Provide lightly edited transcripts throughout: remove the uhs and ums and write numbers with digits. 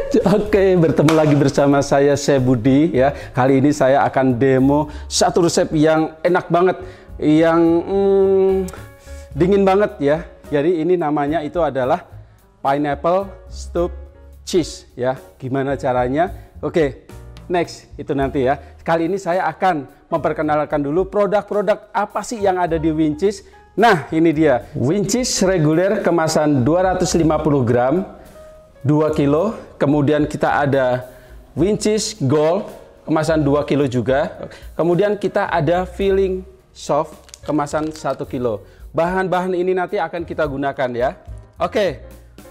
Oke, bertemu lagi bersama saya Chef Budi ya. Kali ini saya akan demo satu resep yang enak banget, yang dingin banget ya. Jadi ini namanya itu adalah pineapple stuffed cheese ya. Gimana caranya? Oke, next itu nanti ya. Kali ini saya akan memperkenalkan dulu produk-produk apa sih yang ada di Wincheese. Nah, ini dia Wincheese reguler kemasan 250 gram 2 kilo, kemudian kita ada Wincheese Gold kemasan 2 kilo juga, kemudian kita ada filling soft kemasan 1 kilo. Bahan-bahan ini nanti akan kita gunakan ya. Oke,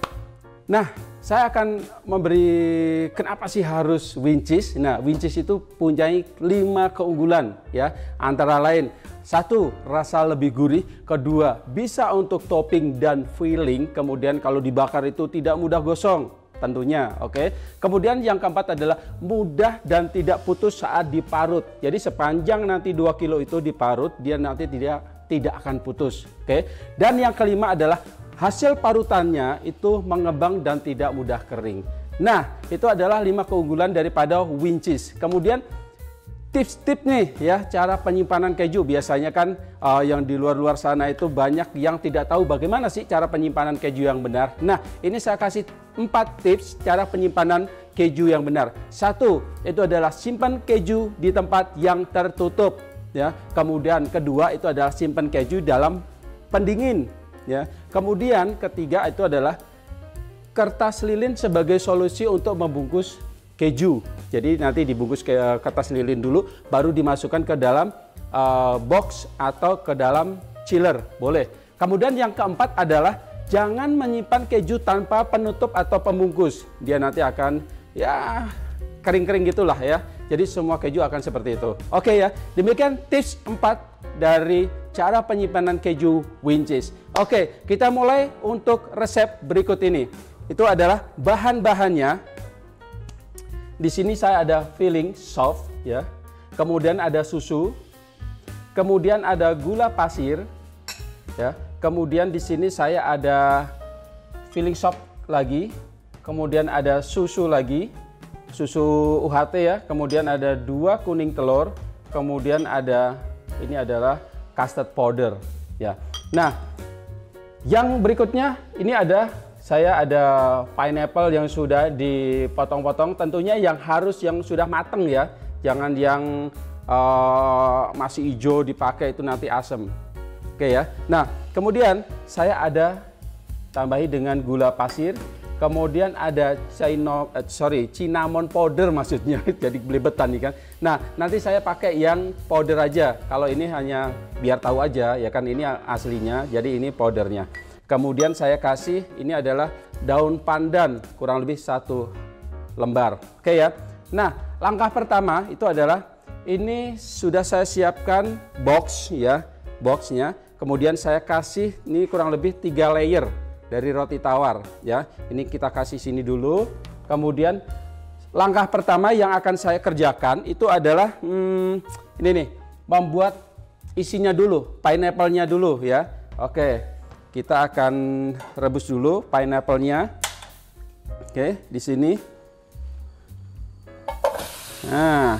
nah saya akan memberi kenapa sih harus Wincheese. Nah, Wincheese itu punya 5 keunggulan ya, antara lain 1. Rasa lebih gurih. 2. Bisa untuk topping dan filling. Kemudian kalau dibakar itu tidak mudah gosong tentunya. Oke. Kemudian yang keempat adalah mudah dan tidak putus saat diparut. Jadi sepanjang nanti 2 kilo itu diparut, dia nanti tidak akan putus. Oke. Dan yang kelima adalah hasil parutannya itu mengembang dan tidak mudah kering. Nah, itu adalah 5 keunggulan daripada Wincheese. Kemudian tips-tips nih ya, cara penyimpanan keju. Biasanya kan yang di luar sana itu banyak yang tidak tahu bagaimana sih cara penyimpanan keju yang benar. Nah, ini saya kasih 4 tips cara penyimpanan keju yang benar. 1, itu adalah simpan keju di tempat yang tertutup ya. Kemudian kedua itu adalah simpan keju dalam pendingin ya. Kemudian ketiga itu adalah kertas lilin sebagai solusi untuk membungkus keju. Jadi nanti dibungkus ke kertas lilin dulu, baru dimasukkan ke dalam box atau ke dalam chiller, boleh. Kemudian yang keempat adalah jangan menyimpan keju tanpa penutup atau pembungkus. Dia nanti akan ya kering-kering gitulah ya. Jadi semua keju akan seperti itu. Oke ya, demikian tips 4 dari cara penyimpanan keju Wincheese. Oke, kita mulai untuk resep berikut ini. Itu adalah bahan-bahannya. Di sini saya ada filling soft ya. Kemudian ada susu. Kemudian ada gula pasir ya. Kemudian di sini saya ada filling soft lagi. Kemudian ada susu lagi. Susu UHT ya. Kemudian ada 2 kuning telur. Kemudian ada ini adalah custard powder ya. Nah, yang berikutnya ini saya ada pineapple yang sudah dipotong-potong, tentunya yang sudah matang ya, jangan yang masih hijau dipakai itu nanti asam. Oke ya. Nah, kemudian saya ada tambahi dengan gula pasir, kemudian ada cinnamon powder maksudnya, jadi belebetan nih kan. Nah, nanti saya pakai yang powder aja. Kalau ini hanya biar tahu aja ya kan, ini aslinya, jadi ini powdernya. Kemudian saya kasih, ini adalah daun pandan, kurang lebih 1 lembar. Oke ya. Nah, langkah pertama itu adalah, ini sudah saya siapkan box ya, boxnya. Kemudian saya kasih, ini kurang lebih 3 layer dari roti tawar ya. Ini kita kasih sini dulu. Kemudian langkah pertama yang akan saya kerjakan itu adalah, ini nih, membuat isinya dulu, pineapple-nya dulu ya. Oke. Kita akan rebus dulu pineapple-nya. Oke, di sini. Nah.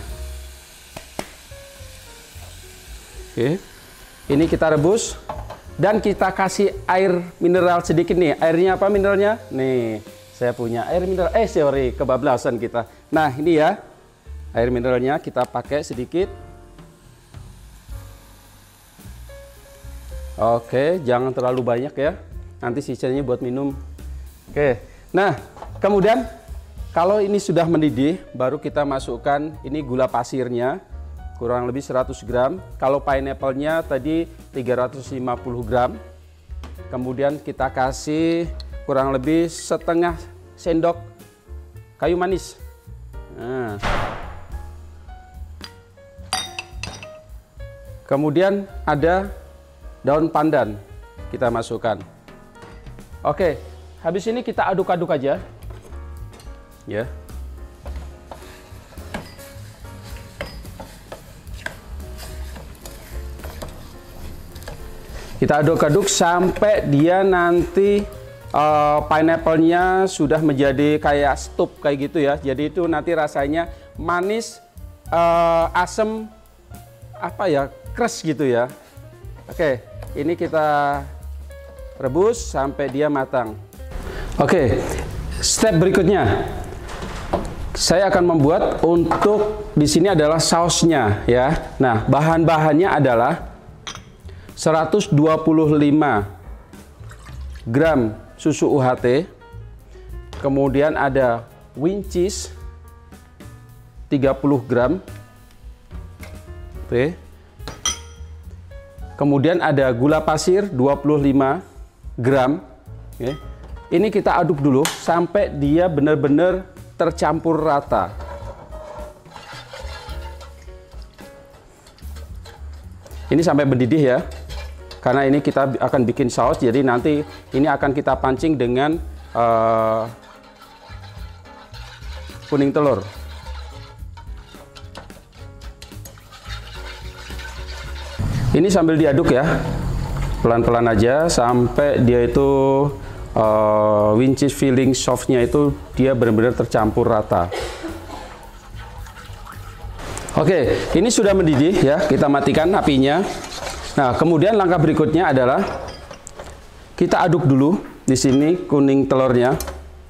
Oke. Ini kita rebus dan kita kasih air mineral sedikit nih. Airnya apa mineralnya? Nih, saya punya air mineral. Sorry, kebablasan kita. Nah, ini ya. Air mineralnya kita pakai sedikit. Oke, jangan terlalu banyak ya. Nanti sisanya buat minum. Oke. Nah, kemudian kalau ini sudah mendidih, baru kita masukkan ini gula pasirnya. Kurang lebih 100 gram. Kalau pineapple-nya tadi 350 gram. Kemudian kita kasih kurang lebih setengah sendok kayu manis. Nah. Kemudian ada daun pandan kita masukkan. Oke, habis ini kita aduk-aduk aja ya. Kita aduk-aduk sampai dia nanti pineapple-nya sudah menjadi kayak stup kayak gitu ya. Jadi itu nanti rasanya manis, asam, apa ya, crush gitu ya. Oke, ini kita rebus sampai dia matang. Oke, step berikutnya saya akan membuat untuk di sini adalah sausnya ya. Nah, bahan-bahannya adalah 125 gram susu UHT, kemudian ada wing cheese 30 gram, oke. Kemudian ada gula pasir 25 gram, oke. Ini kita aduk dulu sampai dia benar-benar tercampur rata. Ini sampai mendidih ya. Karena ini kita akan bikin saus, jadi nanti ini akan kita pancing dengan kuning telur. Ini sambil diaduk ya, pelan-pelan aja sampai dia itu wing cheese filling softnya itu dia benar-benar tercampur rata. Oke, ini sudah mendidih ya, kita matikan apinya. Nah, kemudian langkah berikutnya adalah kita aduk dulu di sini kuning telurnya.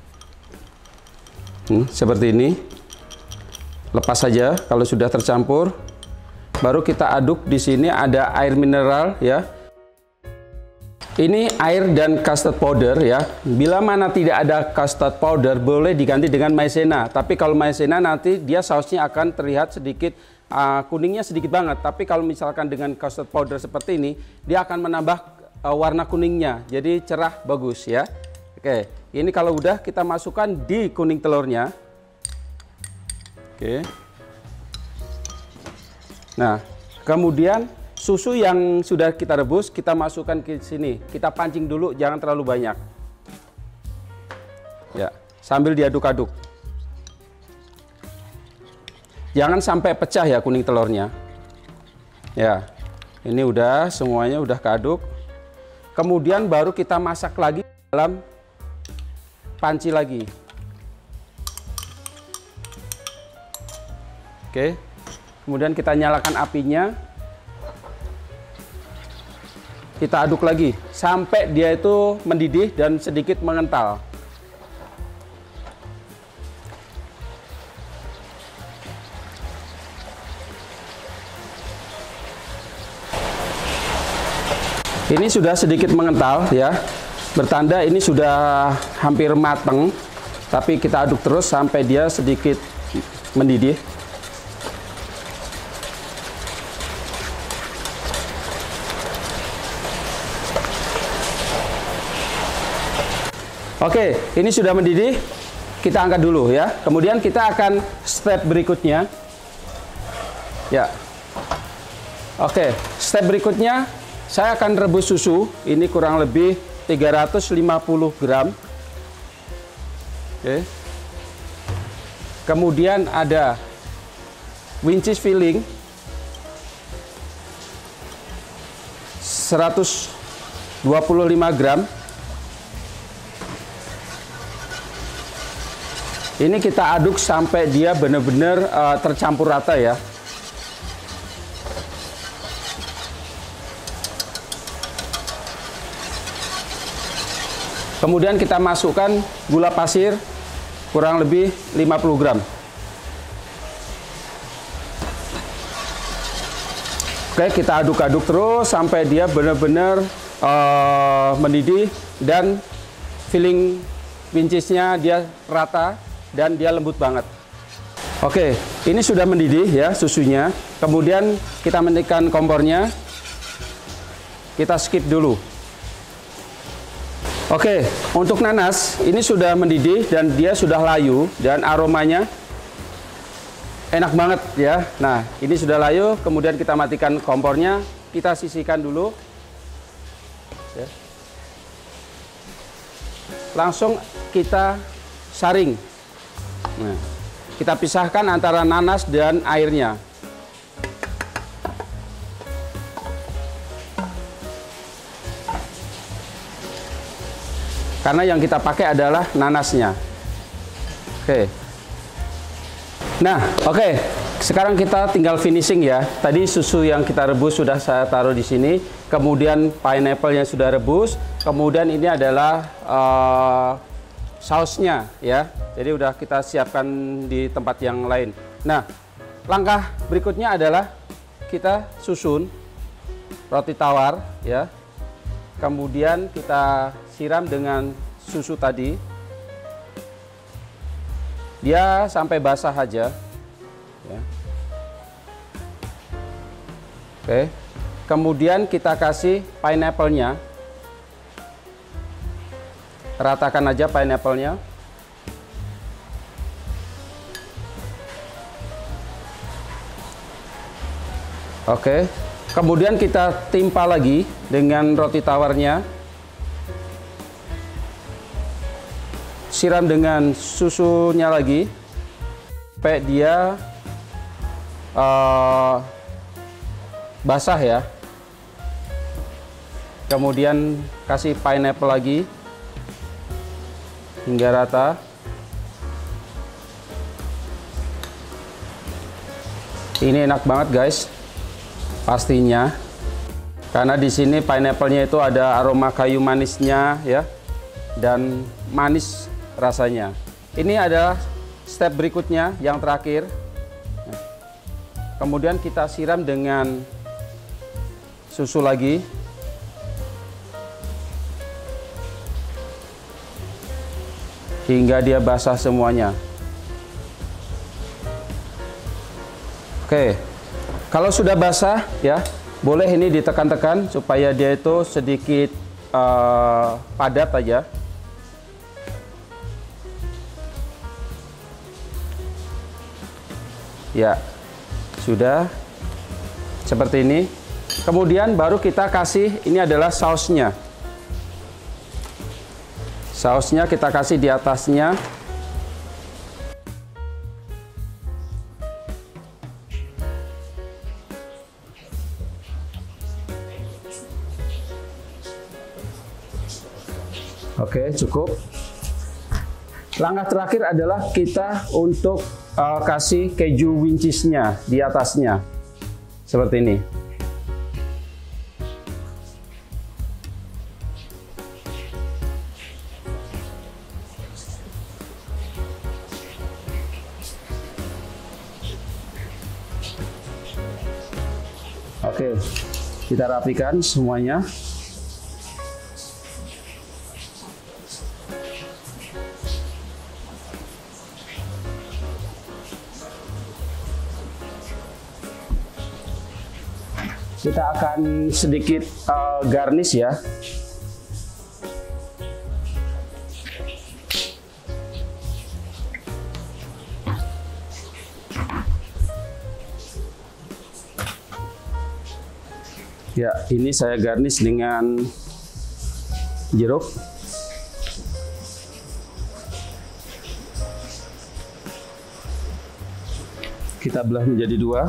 Seperti ini. Lepas saja kalau sudah tercampur. Baru kita aduk di sini ada air mineral ya. Ini air dan custard powder ya. Bila mana tidak ada custard powder boleh diganti dengan maizena. Tapi kalau maizena nanti dia sausnya akan terlihat sedikit kuningnya sedikit banget, tapi kalau misalkan dengan custard powder seperti ini, dia akan menambah warna kuningnya, jadi cerah bagus ya. Oke, ini kalau udah kita masukkan di kuning telurnya. Oke. Nah, kemudian susu yang sudah kita rebus kita masukkan ke sini. Kita pancing dulu, jangan terlalu banyak. Ya, sambil diaduk-aduk. Jangan sampai pecah ya kuning telurnya. Ya, ini udah semuanya udah keaduk. Kemudian baru kita masak lagi dalam panci lagi. Oke. Kemudian kita nyalakan apinya. Kita aduk lagi sampai dia itu mendidih dan sedikit mengental. Ini sudah sedikit mengental ya, bertanda ini sudah hampir mateng, tapi kita aduk terus sampai dia sedikit mendidih. Oke, ini sudah mendidih, kita angkat dulu ya. Kemudian kita akan step berikutnya. Ya. Oke, step berikutnya saya akan rebus susu, ini kurang lebih 350 gram. Oke. Kemudian ada wing cheese filling 125 gram. Ini kita aduk sampai dia benar-benar tercampur rata ya. Kemudian kita masukkan gula pasir kurang lebih 50 gram. Oke, kita aduk-aduk terus sampai dia benar-benar mendidih dan filling wing cheese-nya dia rata dan dia lembut banget. Oke, ini sudah mendidih ya susunya. Kemudian kita menekan kompornya. Kita skip dulu. Oke, untuk nanas ini sudah mendidih dan dia sudah layu dan aromanya enak banget ya. Nah, ini sudah layu, kemudian kita matikan kompornya, kita sisihkan dulu. Ya. Langsung kita saring. Nah, kita pisahkan antara nanas dan airnya. karena yang kita pakai adalah nanasnya. Oke. Nah, oke. Sekarang kita tinggal finishing ya. Tadi susu yang kita rebus sudah saya taruh di sini. Kemudian pineapple yang sudah rebus. Kemudian ini adalah sausnya ya. Jadi udah kita siapkan di tempat yang lain. Nah, langkah berikutnya adalah kita susun roti tawar ya. Kemudian kita siram dengan susu tadi. Dia sampai basah aja. Ya. Oke. Kemudian kita kasih pineapple-nya. Ratakan aja pineapple-nya. Oke. Kemudian kita timpa lagi dengan roti tawarnya. Siram dengan susunya lagi. Sampai dia basah ya. Kemudian kasih pineapple lagi hingga rata. Ini enak banget guys, pastinya, karena di sini pineapple-nya itu ada aroma kayu manisnya ya, dan manis rasanya. Ini adalah step berikutnya yang terakhir. Kemudian kita siram dengan susu lagi. Hingga dia basah semuanya. Oke. Kalau sudah basah ya, boleh ini ditekan-tekan supaya dia itu sedikit padat aja. Ya. Sudah seperti ini. Kemudian baru kita kasih, ini adalah sausnya. Sausnya kita kasih di atasnya. Oke, cukup. Langkah terakhir adalah kita untuk kasih keju wing cheese-nya di atasnya. Seperti ini. Oke, kita rapikan semuanya. Kita akan sedikit garnish ya. Ya, ini saya garnish dengan jeruk. Kita belah menjadi dua.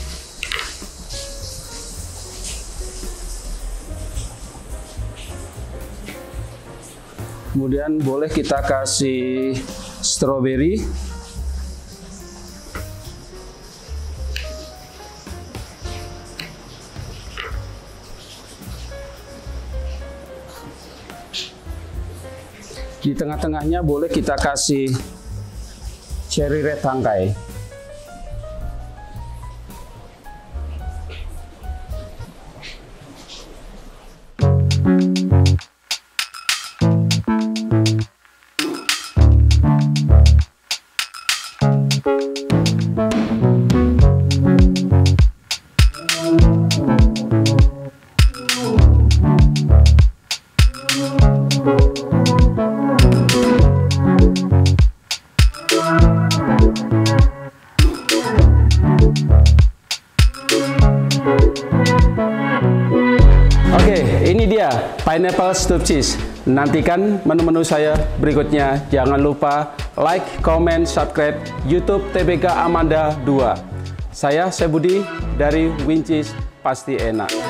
Kemudian boleh kita kasih strawberry. Di tengah-tengahnya boleh kita kasih cherry red tangkai. Ini dia pineapple stuffed cheese. Nantikan menu-menu saya berikutnya. Jangan lupa like, comment, subscribe YouTube TBK Amanda 2. Saya Budi dari Wing Cheese, pasti enak.